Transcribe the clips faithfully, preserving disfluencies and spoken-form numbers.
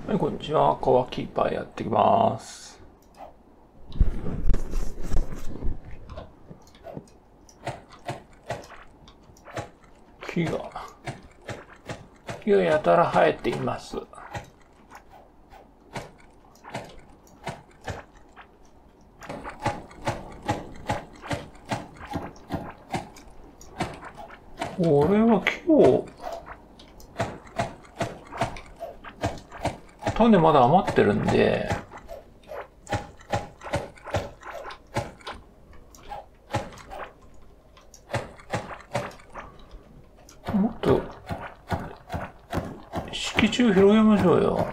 はい、こんにちは。川キーパーやってきます。木が、木がやたら生えています。俺は今日、種まだ余ってるんで、もっと、敷地を広げましょうよ。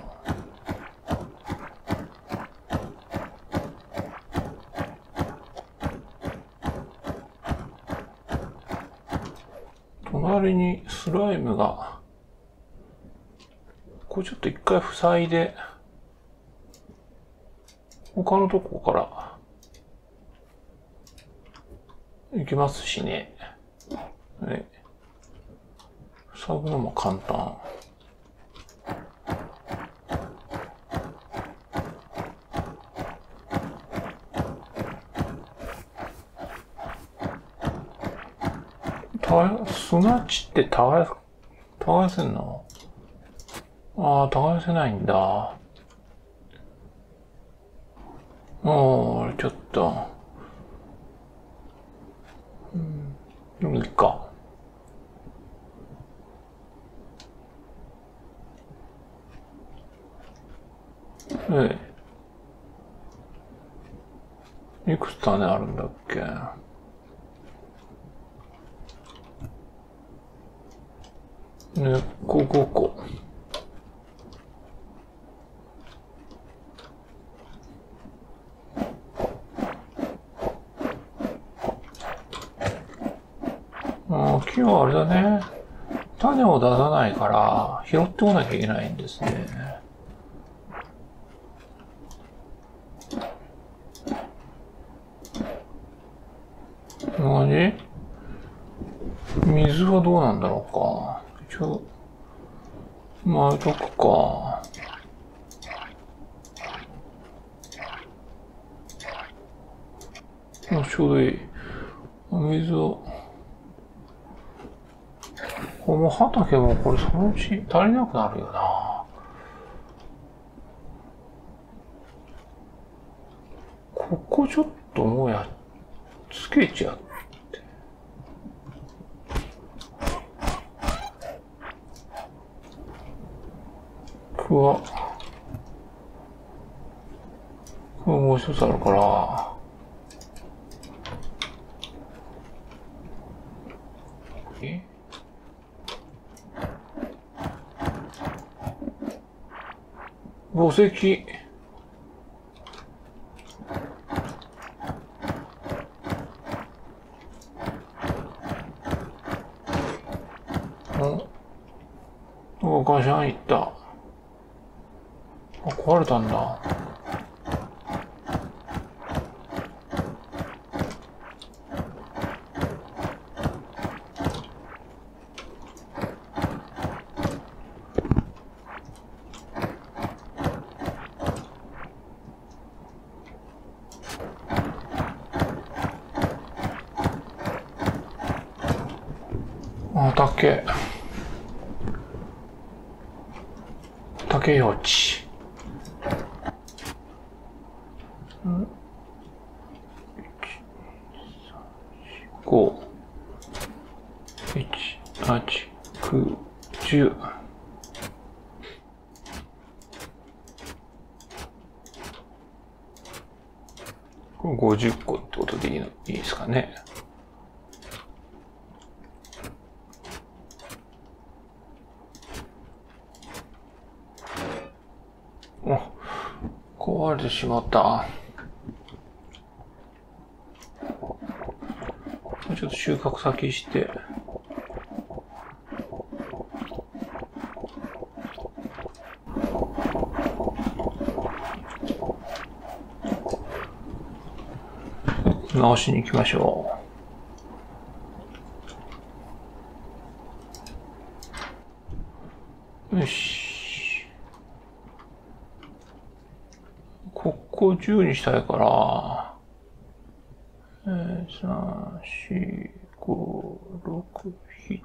隣にスライムが、これちょっと一回塞いで、他のとこから行きますしね。ね、塞ぐのも簡単。砂地って耕せんの？ああ、耕せないんだ。ああ、ちょっと。うん、でもいいか。ええ。いくつ種あるんだっけ？根っこごこ。ああ、木はあれだね。種を出さないから拾ってこなきゃいけないんですね。何？水はどうなんだろうか。一応、巻いとくか。ちょうどいい。水を。この畑もこれそのうち足りなくなるよな。ここちょっともうやっつけちゃって。くわ。これもう一つあるから。え？墓石。お、ガシャンいった。あ、壊れたんだ。あ、竹。竹用地。ん？ご、いち、はち、きゅう、じゅう。これごじゅっこってことでいいの、いいですかね。あ、壊れてしまった。ちょっと収穫先して。直しに行きましょう。よし。 こじゅうにしたいから、えー、さん、よん、ご、ろく、な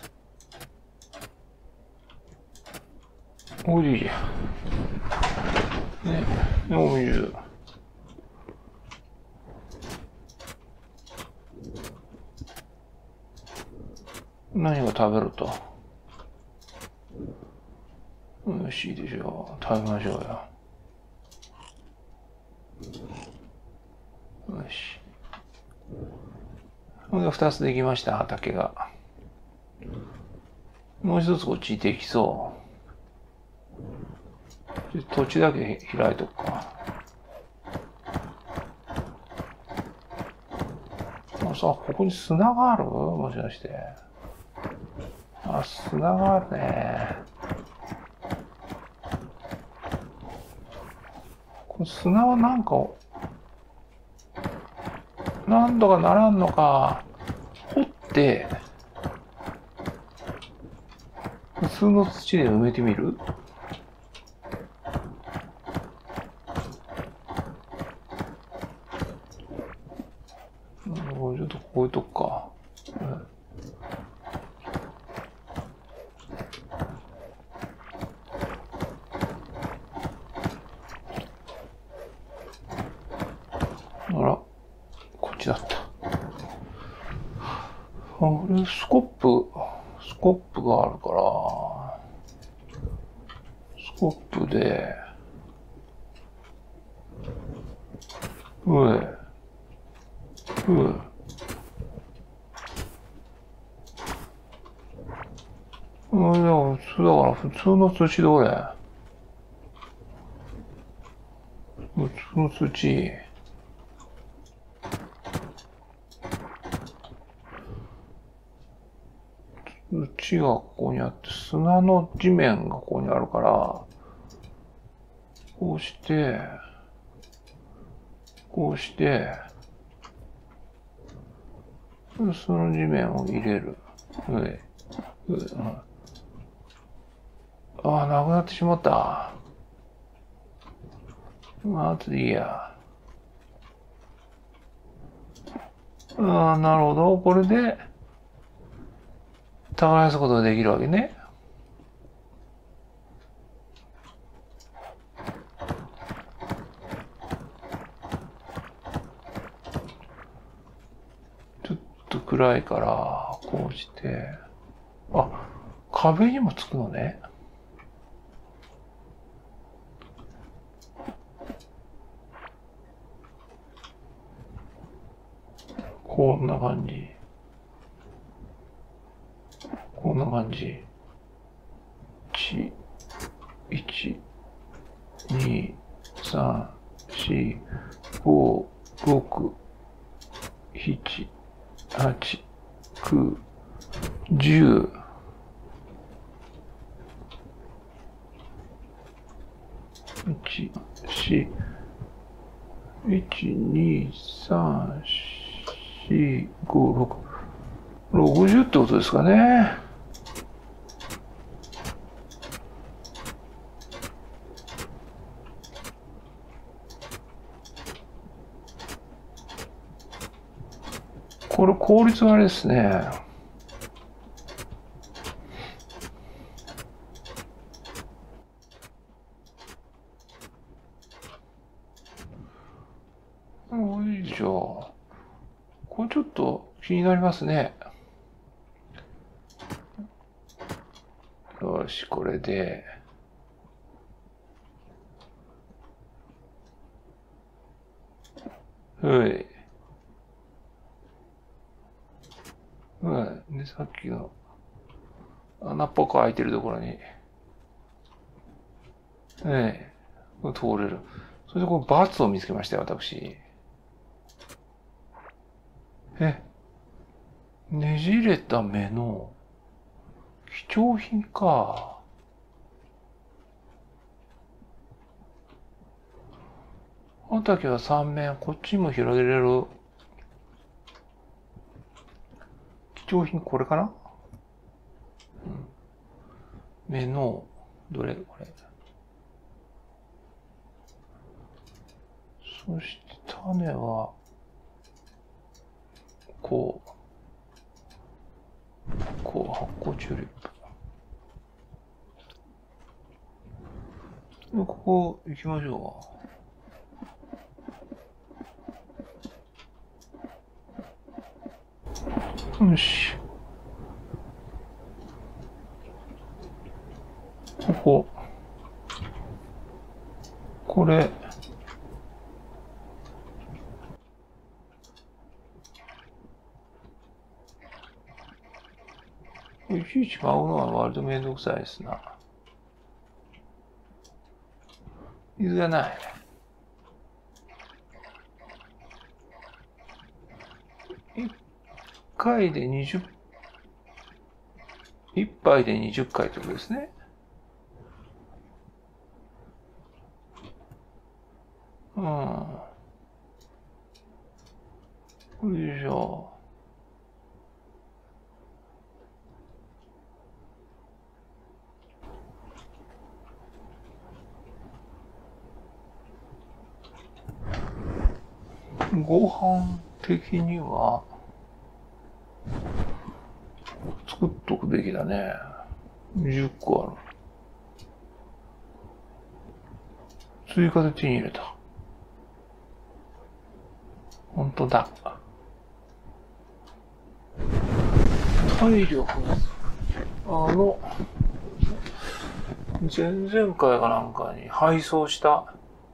な。おいいじゃん。ね、よんじゅう。何が食べると。よし、いいでしょう。食べましょうよ。よし。これが二つできました、畑が。もう一つこっちできそう。土地だけ開いとくか。あ、さ、ここに砂がある？もしかして。あ、砂があるね。この砂はなんか、何度かならんのか、掘って、普通の土で埋めてみる？ちょっとこういうとこか。うん、あら、こっちだった。あれ、スコップ、スコップがあるから、スコップで、うえ、うえ。うん、でも普通だから、普通の土どれ？普通の土。土がここにあって、砂の地面がここにあるから、こうして、こうして、その地面を入れる。うえ、うえ、うん、ああ、なくなってしまった。まあ、後でいいや。ああ、なるほど。これで、耕すことができるわけね。ちょっと暗いから、こうして。あ、壁にもつくのね。こんな感じ。こんな感じ。いち、に、さん、し、ご、ろく、なな、はち、きゅう、じゅう。いち、よん、いち、に、さん、よん、ご、ろく、ろくじゅうってことですかね。これ効率悪いですね。もういいでしょう。これちょっと気になりますね。よし、これで。はい。はい。で、さっきの穴っぽく開いてるところに。はい。これ通れる。それでこのバツを見つけましたよ、私。え、ねじれた目の貴重品か。畑は三面、こっちも広げれる。貴重品これかな、うん、目の、どれこれ。 そして種は、こう、こう発酵チューリップ。で、ここ行きましょう。よし。ここ。これ。いちいち買うのは割とめんどくさいですな。水がない。いっかいでにじゅう、いっぱいでにじゅっかいってことですね。うん。よいしょ。ご飯的には作っとくべきだね。じゅっこある。追加で手に入れた。ほんとだ。体力。あの、前々回かなんかに配送した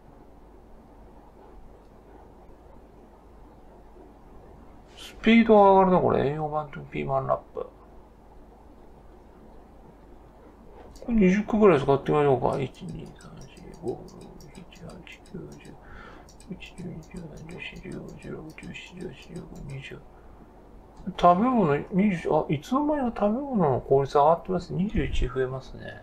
スピードが上がるな、これ。栄養版とピーマンラップ。これにじゅっこぐらい使ってみましょうか。いち、に、さん、よん、ご、ろく、なな、はち、きゅう、じゅう、いち、に、に、じゅうさん、じゅうよん、じゅうご、じゅうろく、じゅうなな、じゅうはち、じゅうきゅう、にじゅう。食べ物、にじゅう、あ、いつの間にか食べ物の効率上がってます。にじゅういち増えますね。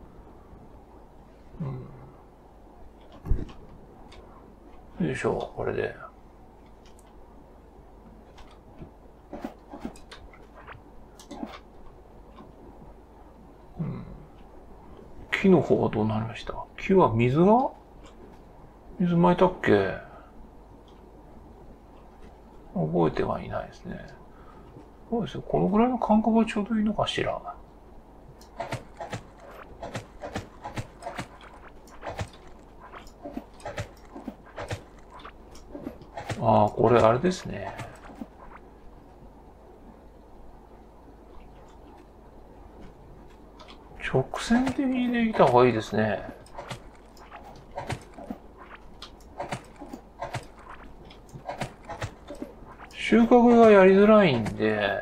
うん。よいしょ、これで。うん。木の方はどうなりました？木は水が水撒いたっけ？覚えてはいないですね。そうですよ。このぐらいの間隔がちょうどいいのかしら。ああ、これあれですね。直線的にできた方がいいですね。収穫がやりづらいんで、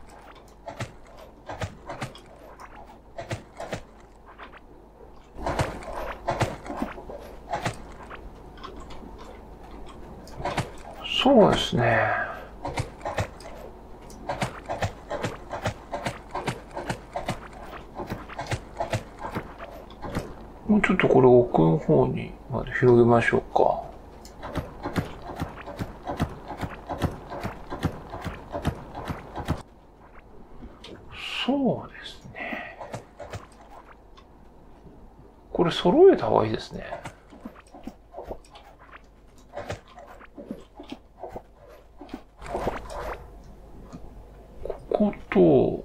そうですね。もうちょっとこれ奥の方にまで広げましょうか。そうですね。これ揃えた方がいいですね。ここと、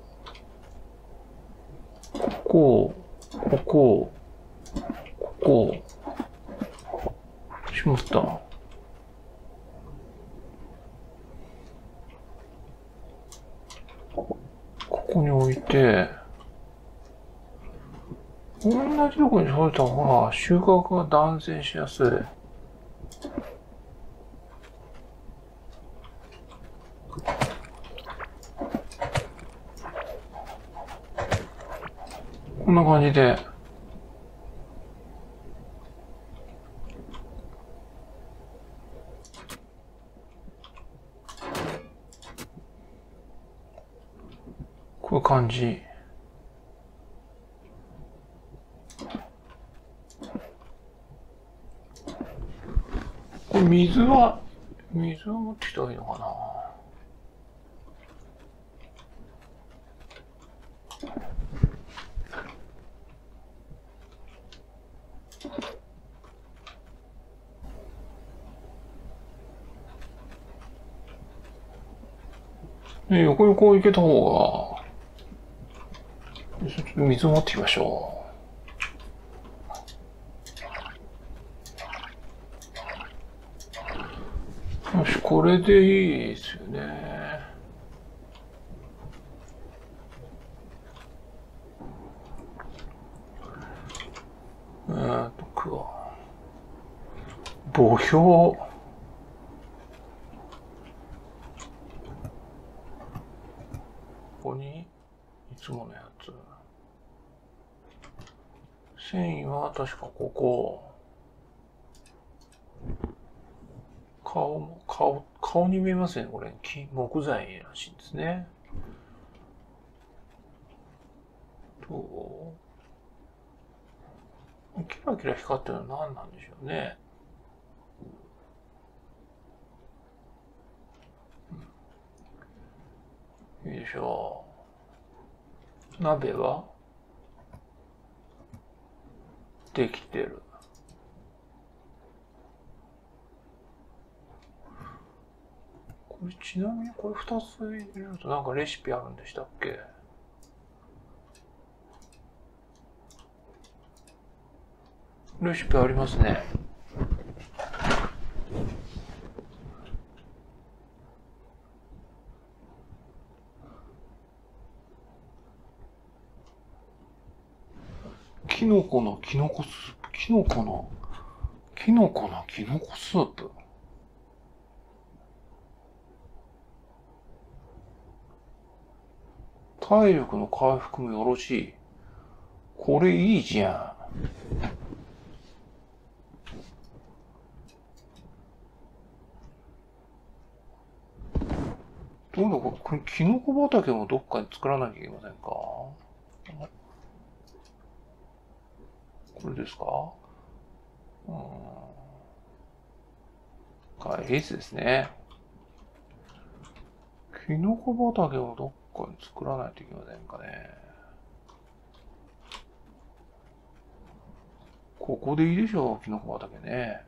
ここ、ここ、ここ、しまった。ここに置いて、同じとこに添えた方が収穫が断然しやすい。こんな感じで。こういう感じ。これ水は、水は持ってきた方がいいのかな。 で、横にこう行けた方が、ちょっと水を持ってきましょう。よし、これでいいですよね。えーっと、くわ。墓標。ここに、いつものやつ。繊維は確かここ。顔も、顔、顔に見えますね、これ。木、木材らしいんですね。と、キラキラ光ってるのは何なんでしょうね。よいしょ。鍋はできてる。これちなみにこれふたつ入れるとなんかレシピあるんでしたっけ？レシピありますね。キノコのキノコスープ。キノコの、キノコのキノコスープ。体力の回復もよろしい。これいいじゃん。どうだこれ、キノコ畑もどっかに作らなきゃいけませんか？これですか？うん。はい、エースですね。キノコ畑をどっかに作らないといけませんかね。ここでいいでしょう、キノコ畑ね。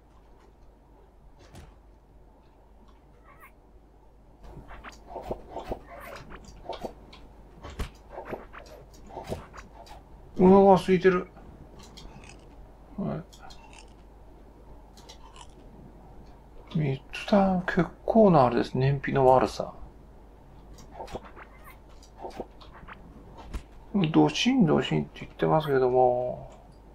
お腹が空いてる。はい。三つだ、結構なあれです。燃費の悪さ。ドシンドシンって言ってますけども。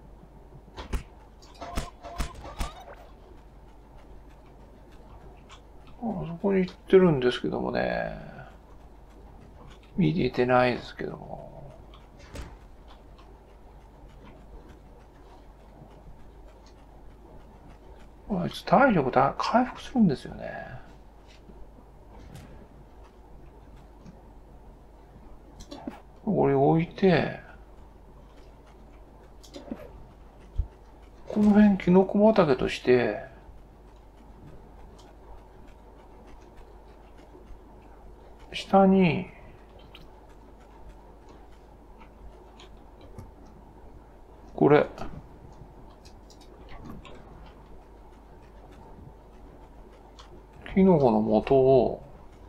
あそこに行ってるんですけどもね。見れてないですけども。あいつ体力だ回復するんですよね。これ置いて、この辺キノコ畑として、下に、これ、キノコの元を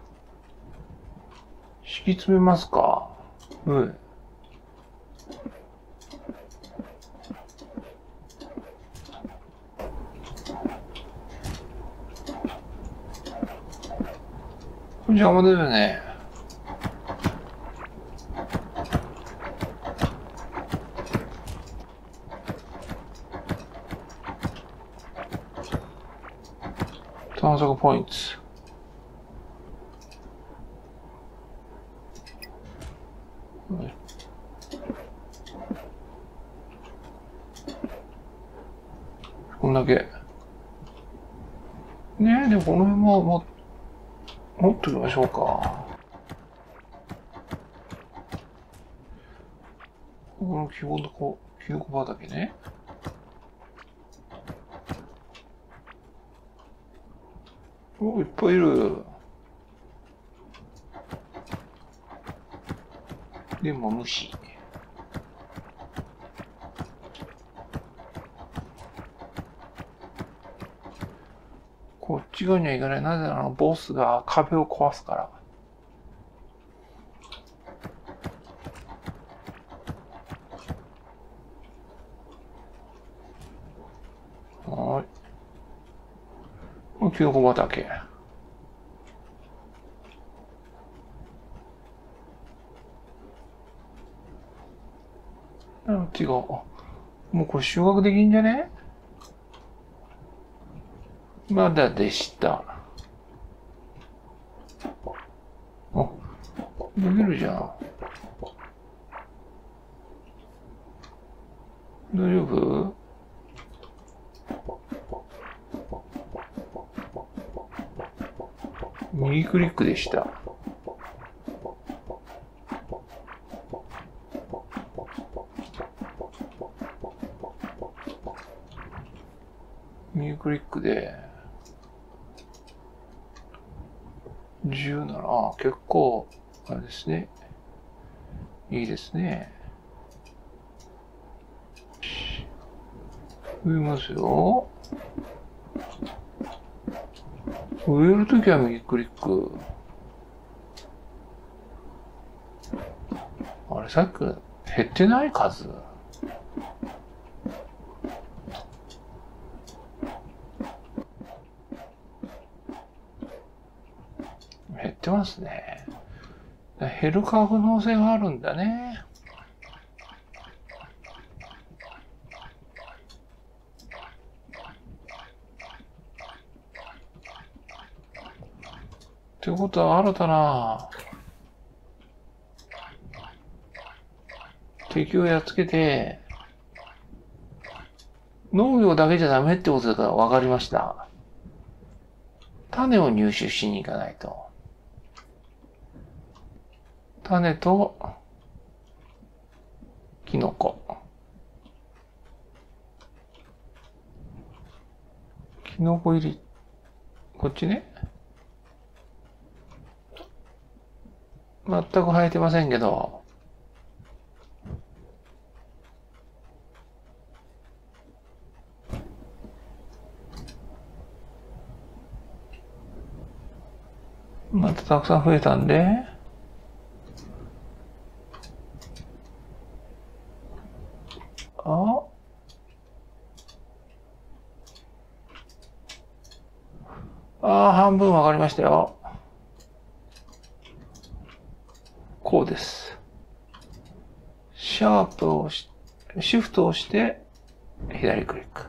敷き詰めますか。うん。邪魔だよね。探索ポイント。こんだけ。ねえ、でもこの辺もも持っておきましょうか。この希望のこう、キノコ畑ね。お、いっぱいいる。でも虫。こっち側には行かない。なぜならボスが壁を壊すから。 キノコ畑。あ、違う。もうこれ収穫できんじゃね？まだでした。あ、できるじゃん。大丈夫？右クリックでした。右クリックでじゅうなな、あ、結構あれですね。いいですね。植えますよ。植えるときは右クリック。あれ、さっきから減ってない数？減ってますね。減る可能性があるんだね。ってことは新たな敵をやっつけて、農業だけじゃダメってことが分かりました。種を入手しに行かないと。種と、キノコ。キノコ入り、こっちね。全く生えてませんけど、またたくさん増えたんで、ああ、半分わかりましたよ。こうです。シャープを押し、シフトをして、左クリック。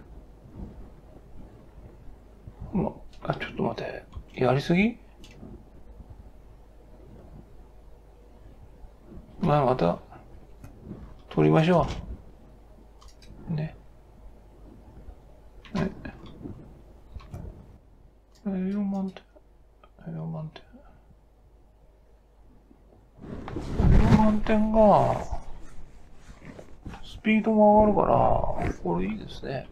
ま、あ、ちょっと待って。やりすぎ？まあ、また、取りましょう。ね。はい。よんまんてん。よんまんてん。よんまんてんが、スピードも上がるから、これいいですね。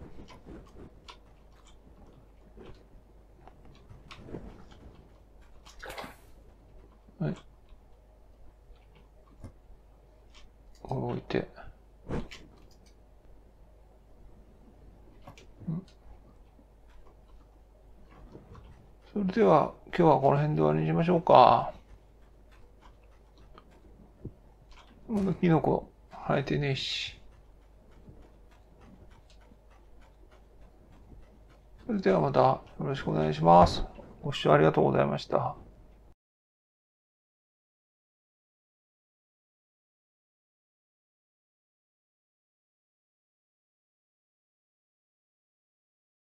はい。置いて。それでは、今日はこの辺で終わりにしましょうか。まだキノコ生えてねえし。それではまたよろしくお願いします。ご視聴ありがとうございました。